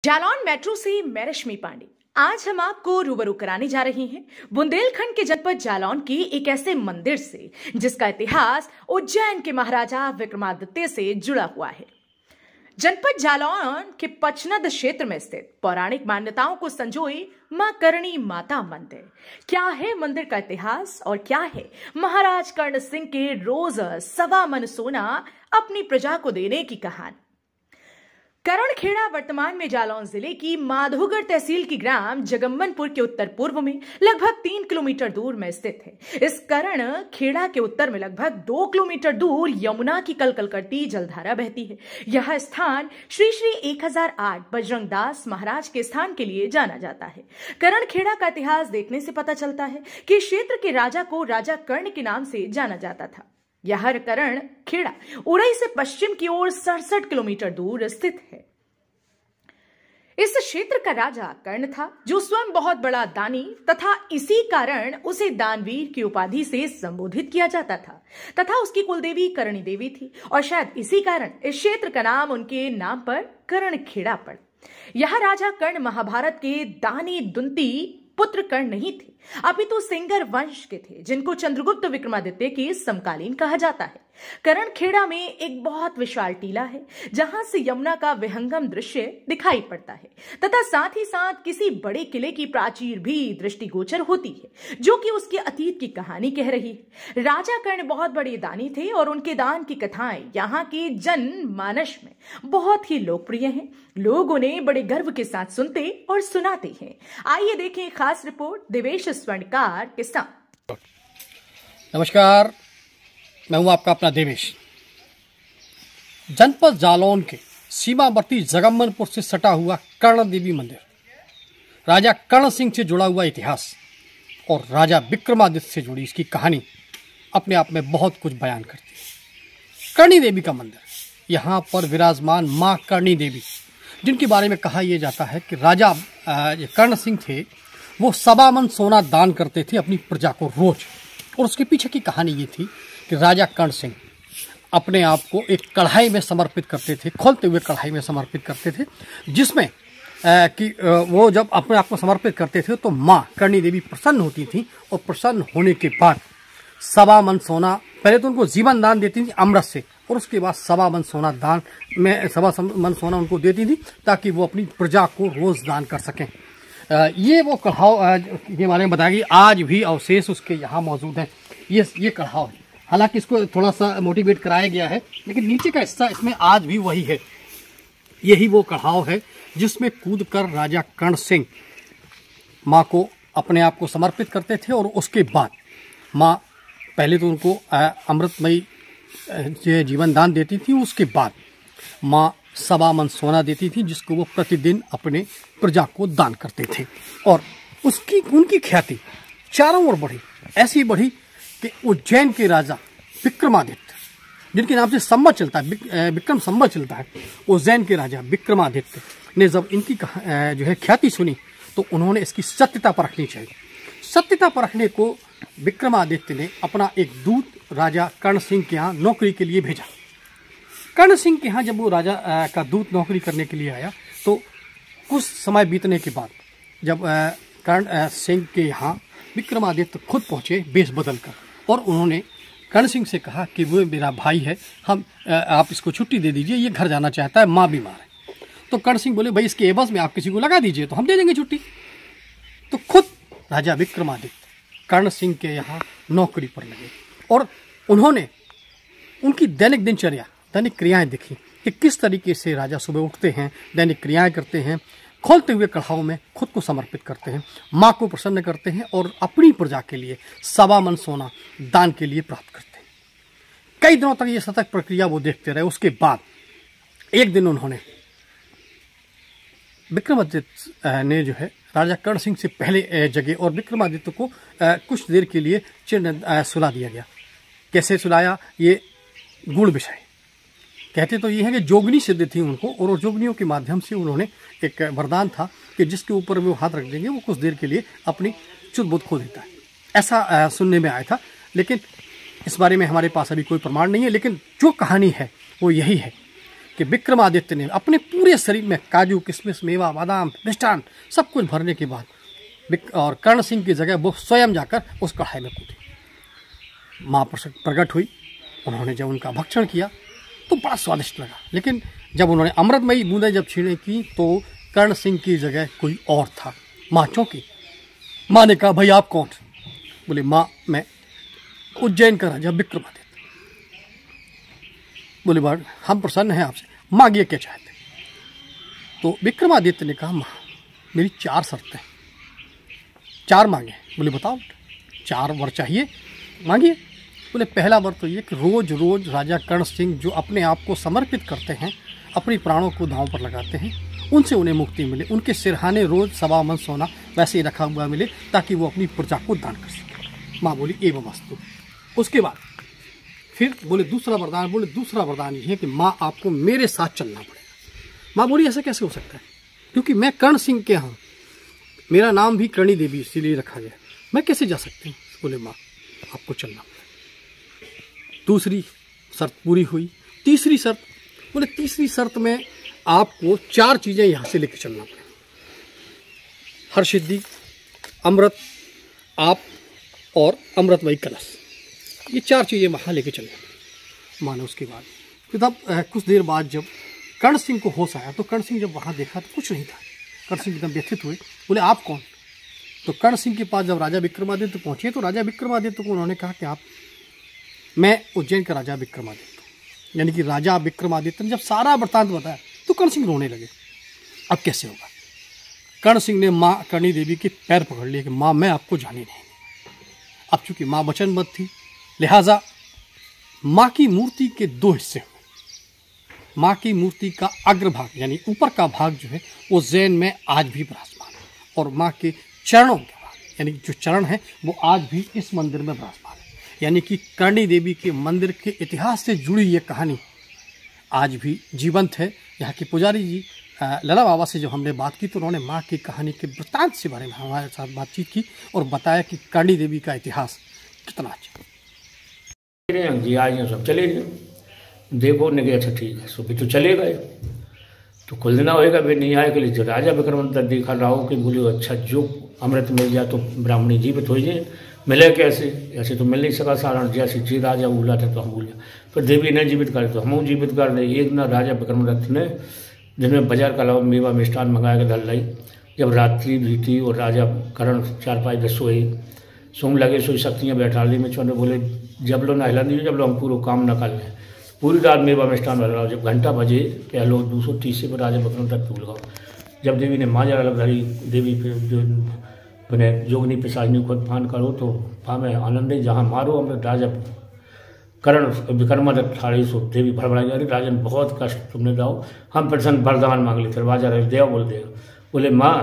Jalaun metro से मैं रश्मि पांडे। आज हम आपको रूबरू कराने जा रहे हैं बुंदेलखंड के जनपद जालौन के एक ऐसे मंदिर से जिसका इतिहास उज्जैन के महाराजा विक्रमादित्य से जुड़ा हुआ है। जनपद जालौन के पचनद क्षेत्र में स्थित पौराणिक मान्यताओं को संजोए मां करणी माता मंदिर। क्या है मंदिर का इतिहास और क्या है महाराज कर्ण सिंह के रोज 1.25 मन सोना अपनी प्रजा को देने की कहानी। करणखेड़ा वर्तमान में जालौन जिले की माधोगढ़ तहसील की ग्राम जगम्मनपुर के उत्तर पूर्व में लगभग 3 किलोमीटर दूर में स्थित है। इस करणखेड़ा के उत्तर में लगभग 2 किलोमीटर दूर यमुना की कलकल करती जलधारा बहती है। यह स्थान श्री श्री 1008 बजरंगदास महाराज के स्थान के लिए जाना जाता है। करणखेड़ा का इतिहास देखने से पता चलता है कि क्षेत्र के राजा को राजा कर्ण के नाम से जाना जाता था। यह करणखेड़ा उड़ई से पश्चिम की ओर 67 किलोमीटर दूर स्थित है। इस क्षेत्र का राजा कर्ण था, जो स्वयं बहुत बड़ा दानी तथा इसी कारण उसे दानवीर की उपाधि से संबोधित किया जाता था तथा उसकी कुलदेवी करणी देवी थी और शायद इसी कारण इस क्षेत्र का नाम उनके नाम पर करणखेड़ा पड़ा। यह राजा कर्ण महाभारत के दानी दुंती पुत्र कर्ण नहीं थे, अपितु सिंगर वंश के थे, जिनको चंद्रगुप्त विक्रमादित्य के समकालीन कहा जाता है। करणखेड़ा में एक बहुत विशाल टीला है जहां से यमुना का विहंगम दृश्य दिखाई पड़ता है तथा साथ ही साथ किसी बड़े किले की प्राचीर भी दृष्टिगोचर होती है, जो कि उसके अतीत की कहानी कह रही है। राजा कर्ण बहुत बड़े दानी थे और उनके दान की कथाएं यहाँ के जनमानस में बहुत ही लोकप्रिय हैं। लोग उन्हें बड़े गर्व के साथ सुनते और सुनाते हैं। आइए देखें खास रिपोर्ट देवेश स्वर्णकार के साथ। नमस्कार, मैं हूं आपका अपना देवेश। जनपद जालौन के सीमावर्ती जगम्मनपुर से सटा हुआ कर्ण देवी मंदिर, राजा कर्ण सिंह से जुड़ा हुआ इतिहास और राजा विक्रमादित्य से जुड़ी इसकी कहानी अपने आप में बहुत कुछ बयान करती है। करणी देवी का मंदिर, यहाँ पर विराजमान माँ करणी देवी, जिनके बारे में कहा यह जाता है कि राजा कर्ण सिंह थे, वो 1.25 मन सोना दान करते थे अपनी प्रजा को रोज। और उसके पीछे की कहानी ये थी कि राजा कर्ण सिंह अपने आप को एक कढ़ाई में समर्पित करते थे, खोलते हुए कढ़ाई में समर्पित करते थे, जिसमें कि वो जब अपने आप को समर्पित करते थे तो माँ करणी देवी प्रसन्न होती थी और प्रसन्न होने के बाद 1.25 मन सोना, पहले तो उनको जीवन दान देती थी अमृत से, और उसके बाद 1.25 मन सोना दान में 1.25 मन सोना उनको देती थी ताकि वो अपनी प्रजा को रोज दान कर सकें। ये वो कढ़ाव के बारे में बताया कि आज भी अवशेष उसके यहाँ मौजूद हैं। ये कढ़ाव है, हालांकि इसको थोड़ा सा मोटिवेट कराया गया है, लेकिन नीचे का हिस्सा इसमें आज भी वही है। यही वो कढ़ाव है जिसमें कूदकर राजा कर्ण सिंह माँ को अपने आप को समर्पित करते थे और उसके बाद माँ पहले तो उनको अमृतमयी जीवन दान देती थी, उसके बाद माँ 1.25 मन सोना देती थी, जिसको वो प्रतिदिन अपने प्रजा को दान करते थे। और उनकी ख्याति चारों ओर बढ़ी, ऐसी बढ़ी कि उज्जैन के राजा विक्रमादित्य, जिनके नाम से संवत चलता है, विक्रम संवत चलता है, उज्जैन के राजा विक्रमादित्य ने जब इनकी जो है ख्याति सुनी तो उन्होंने इसकी सत्यता परखनी चाहिए। सत्यता परखने को विक्रमादित्य ने अपना एक दूत राजा कर्ण सिंह के यहाँ नौकरी के लिए भेजा। कर्ण सिंह के यहाँ जब वो राजा का दूत नौकरी करने के लिए आया तो कुछ समय बीतने के बाद जब कर्ण सिंह के यहाँ विक्रमादित्य खुद पहुँचे बेस बदल कर, और उन्होंने कर्ण सिंह से कहा कि वो मेरा भाई है, आप इसको छुट्टी दे दीजिए, ये घर जाना चाहता है, माँ बीमार है। तो कर्ण सिंह बोले, भाई इसके एवज में आप किसी को लगा दीजिए तो हम दे देंगे छुट्टी। तो खुद राजा विक्रमादित्य कर्ण सिंह के यहाँ नौकरी पर लगे और उन्होंने उनकी दैनिक दिनचर्या, दैनिक क्रियाएं देखी कि किस तरीके से राजा सुबह उठते हैं, दैनिक क्रियाएं करते हैं, खोलते हुए कढ़ाव में खुद को समर्पित करते हैं, माँ को प्रसन्न करते हैं और अपनी प्रजा के लिए 1.25 मन सोना दान के लिए प्राप्त करते हैं। कई दिनों तक ये सतत प्रक्रिया वो देखते रहे। उसके बाद एक दिन उन्होंने विक्रमादित्य ने जो है राजा कर्ण सिंह से पहले जगह और विक्रमादित्य को कुछ देर के लिए सुला दिया गया। कैसे सुलाया, ये गुण विषय कहते तो ये है कि जोगनी सिद्ध थी उनको, और उस जोगनियों के माध्यम से उन्होंने एक वरदान था कि जिसके ऊपर वो हाथ रख देंगे वो कुछ देर के लिए अपनी शुद्ध बुद्ध खो देता है। ऐसा सुनने में आया था, लेकिन इस बारे में हमारे पास अभी कोई प्रमाण नहीं है। लेकिन जो कहानी है वो यही है कि विक्रमादित्य ने अपने पूरे शरीर में काजू किशमिश मेवा बादाम मिष्ठान सब कुछ भरने के बाद और कर्ण सिंह की जगह वो स्वयं जाकर उस कढ़ाई में कूदी। माँ प्रकट हुई, उन्होंने जब उनका भक्षण किया तो बड़ा स्वादिष्ट लगा, लेकिन जब उन्होंने अमृतमयी बूंदें जब छीने की तो कर्ण सिंह की जगह कोई और था। माँ चौंकी। माँ ने कहा, भाई आप कौन? बोले, माँ मैं उज्जैन का राजा विक्रमादित्य। बोले, बार हम प्रसन्न हैं आपसे, मांगिए क्या चाहते? तो विक्रमादित्य ने कहा, माँ मेरी 4 शर्तें, 4 मांगे। बोले, बताओ। 4 वर चाहिए, मांगिए। बोले, पहला वर तो ये कि रोज रोज राजा कर्ण सिंह जो अपने आप को समर्पित करते हैं, अपनी प्राणों को दांव पर लगाते हैं, उनसे उन्हें मुक्ति मिले। उनके सिरहाने रोज 1.25 मन सोना वैसे ही रखा हुआ मिले ताकि वो अपनी प्रजा को दान कर सके। माँ बोली, एवं वस्तु। उसके बाद फिर बोले दूसरा वरदान। बोले, दूसरा वरदान ये है कि माँ आपको मेरे साथ चलना पड़ेगा। माँ बोली, ऐसा कैसे हो सकता है? क्योंकि मैं कर्ण सिंह के यहाँ, मेरा नाम भी कर्णी देवी इसीलिए रखा गया, मैं कैसे जा सकती हूँ? बोले, माँ आपको चलना पड़ेगा। दूसरी शर्त पूरी हुई। तीसरी शर्त, बोले तीसरी शर्त में आपको 4 चीजें यहाँ से लेकर चलना पड़ेगा। हरसिद्धि, अमृत, आप और अमृतमयी कलश, ये 4 चीजें वहाँ लेके चलना। मानो उसके बाद फिर तब कुछ देर बाद जब कर्ण सिंह को होश आया तो कर्ण सिंह जब वहाँ देखा तो कुछ नहीं था। कर्ण सिंह एकदम व्यथित हुए। बोले, आप कौन? तो कर्ण सिंह के पास जब राजा विक्रमादित्य पहुंचे तो राजा विक्रमादित्य को उन्होंने कहा कि मैं उज्जैन का राजा विक्रमादित्य, यानी कि राजा विक्रमादित्य ने जब सारा वृत्तांत बताया तो कर्ण सिंह रोने लगे। अब कैसे होगा? कर्ण सिंह ने माँ कर्णी देवी के पैर पकड़ लिए कि माँ मैं आपको जाने नहीं। अब चूंकि माँ वचनबद्ध थी, लिहाजा माँ की मूर्ति के 2 हिस्से हुए। माँ की मूर्ति का अग्रभाग यानी ऊपर का भाग जो है वो उज्जैन में आज भी विराजमान है, और माँ के चरणों के भाग यानी जो चरण है वो आज भी इस मंदिर में विराजमान है। यानी कि कर्णी देवी के मंदिर के इतिहास से जुड़ी ये कहानी आज भी जीवंत है। यहाँ के पुजारी जी लला बाबा से जब हमने बात की तो उन्होंने माँ की कहानी के वृत्तांत से बारे में हमारे साथ बातचीत की और बताया कि कर्णी देवी का इतिहास कितना अच्छा। जी आज सब चले गए, देखो ने गया, अच्छा ठीक है, सो भी तो चले गए। तो कुल दिन होएगा भी नहीं आए के लिए जो राजा विक्रमादित्य देखा राहो कि बोले, अच्छा जो अमृत मिल जाए तो ब्राह्मणी जीवित हो जाए, मिले कैसे? ऐसे तो मिल नहीं सका सारण, जैसे जी राजा बोला था तो हम बोले, फिर देवी ने जीवित करे तो हम जीवित कर दे। एक ना राजा विक्रमादित्य ने जिनमें बाजार का मेवा मिष्ठान मंगाया के धल लाई। जब रात्रि भी थी और राजा कर्ण 4-5 दिन सोए, सोम लगे, सोई शक्तियाँ बैठा ली में छोड़ने। बोले, जब लो ना हिला नहीं, जब लो हम पूरा काम न कर लें। पूरी रात मेवा मिष्ठान बन रहा। जब घंटा बजे कह लो 230 पर राजा विक्रमादित्य भूल गया। जब देवी ने माँ जरा धरी, देवी फिर जो मैंने जोगनी पिशाचनी खुद फान करो तो में आनंद जहाँ मारो हम राजा कर्ण विक्रमादित्य ठाड़ी। सो देवी भड़बड़ाई जा रही, राजन बहुत कष्ट तुमने दाओ, हम प्रसन्न वरदान मांग ली। फिर राजा रहे देव बोल देव। बोले, माँ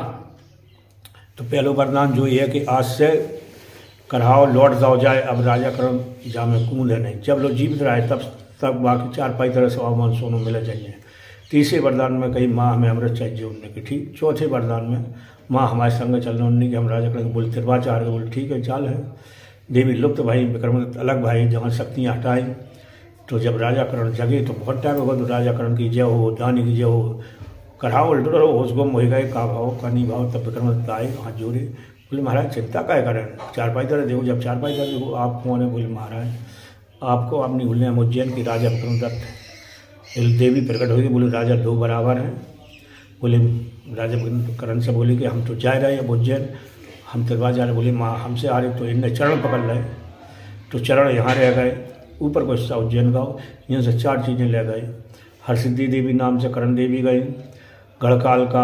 तो पहलो वरदान जो ये है कि आज से कराओ लौट जाओ जाए, अब राजा कर्ण जा में कूद है नहीं। जब लोग जीवित रहे तब बाकी 4-5 तरह से अवमान सोनों मिले चाहिए। तीसरे वरदान में कही माँ हमें अमृत चाहिए, उनने की ठीक। चौथे वरदान में माँ हमारे संग चलने, उनने कि हम राजा कर्ण बोले तिरवा चाह रहे, बोले ठीक है चाल है। देवी लुप्त भाई विक्रमादित्य अलग भाई, जहाँ शक्तियाँ हटाई। तो जब राजा कर्ण जगे तो बहुत टाइम होगा, तो राजा कर्ण की जय हो, दानी की जय हो, कढ़ाओ डरो होश गुम हो गए, का भाव का नहीं भाव। तब विक्रमादित्य आए, हाथ जोड़े, बोले महाराज चिंता क्या करें, 4-5 तरह देखो। जब 4-5 तरह देखो, आप कौन है? बोले महाराज आपको अपनी भूलने हम उज्जैन की राजा विक्रमादित्य। देवी प्रकट हुई, बोले राजा 2 बराबर हैं। बोले राजा कर्ण से बोले कि हम तो जा रहे हैं उज्जैन, हम तिरवा जा रहे। बोले माँ हमसे आ रहे, तो इनने चरण पकड़ लाए, तो चरण यहाँ रह गए, ऊपर को हिस्सा उज्जैन गाँव। यहाँ से 4 चीज़ें ले गए। हरसिद्धि देवी नाम से कर्ण देवी गई, गढ़काल का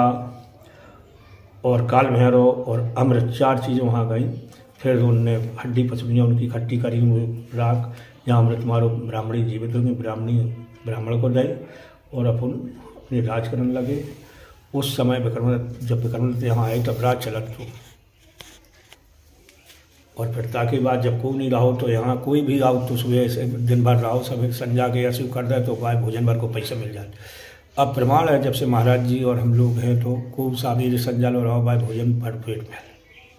और काल भैरव और अमृत 4 चीज़ें वहाँ गई। फिर उनने हड्डी पसलियाँ उनकी खट्टी करी राख, जहाँ अमृत मारो ब्राह्मणी जीवित होगी, ब्राह्मणी ब्राह्मण को दे और अपन अपने राज करने लगे। उस समय जब विक्रमादित्य यहाँ आए तब राज चलत तो, और फिर ताकि बाद जब कोई नहीं रहो तो यहाँ कोई भी आओ तो सुबह से दिन भर रहो, सब संजा के ऐसे कर दे तो भाई भोजन भर को पैसा मिल जाए। अब प्रमाण है जब से महाराज जी और हम लोग हैं तो खूब साबीर संजा लो रहो भाई भोजन भर पेट में।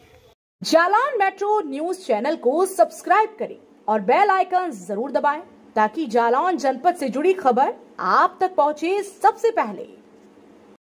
जालान मेट्रो न्यूज चैनल को सब्सक्राइब करें और बेल आइकन जरूर दबाएं ताकि जालौन जनपद से जुड़ी खबर आप तक पहुंचे सबसे पहले।